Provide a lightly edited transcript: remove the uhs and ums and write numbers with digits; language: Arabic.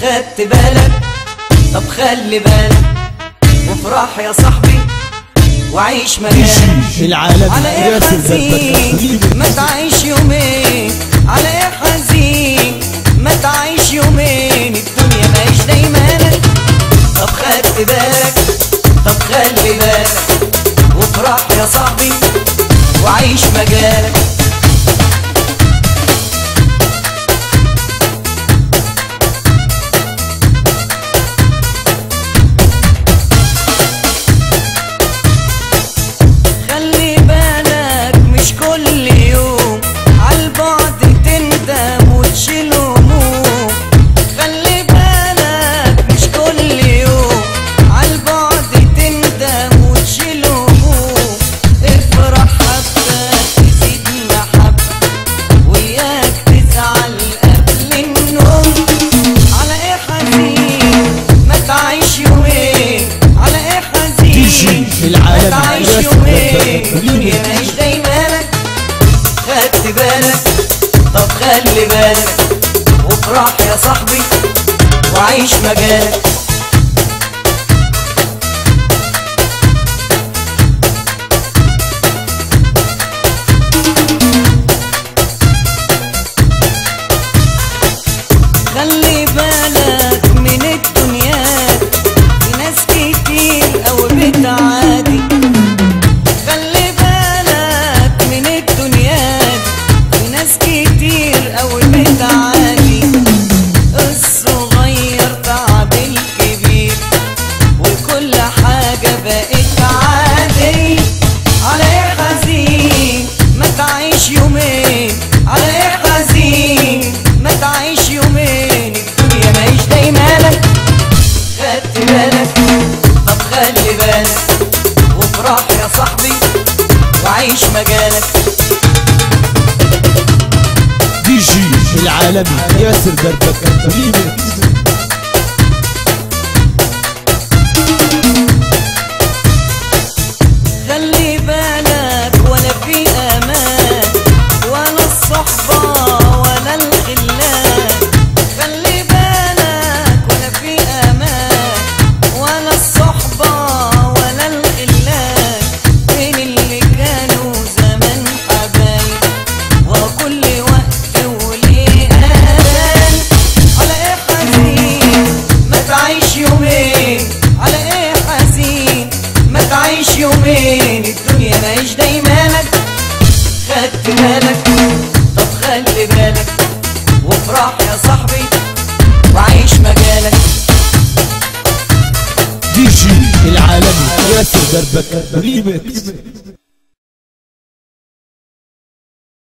خدت بالك؟ طب خلي بالك وافرح يا صاحبي وعيش مجالك. العالم على ايه حزين ما تعيش يومين، على ايه حزين ما تعيش يومين، الدنيا ماهيش دايمالك. طب خدت بالك؟ طب خلي بالك وافرح يا صاحبي وعيش مجالك. خلي بالك مش كل يوم عالبعد تندم وتشيل هموم، خلي بالك مش كل يوم عالبعد تندم وتشيل هموم، افرح حبة تزيد محبة وياك تزعل قبل النوم. على ايه حزين ما تعيش يومين، على ايه حزين ما تعيش يومين، الدنيا ماهيش دايمالك. خدت بالك؟ طب خلي بالك وافرح يا صاحبي وعيش مجالك. خلي بالك من الدنيا في ناس كتير أوي بتعادي، خلي بالك من الدنيا في ناس كتير أوي بتعادي، الصغير تعب الكبير وكل حاجة بقت عادي. على ايه حزين ما تعيش يومين، على ايه حزين ما تعيش يومين، الدنيا ماهيش دايمالك. خدت بالك؟ طب خلي بالك وافرح يا صاحبي وعيش مجالك. دي جي العالمي ياسر دربكة ريميكس. خلي بالك ولا في امان ولا الصحبة ولا الخلان، خلي بالك ولا في امان ولا الصحبة ولا الخلان، فين اللي كانوا زمان حبايب وكل وقت وليه اذان. على ايه حزين ما تعيش يومين، على ايه حزين ما تعيش يومين، الدنيا ماهيش دايمالك. خدت بالك؟ طب خلي بالك وافرح يا صاحبي وعيش مجالك. دي جي العالمي ياسر دربكة ريميكس.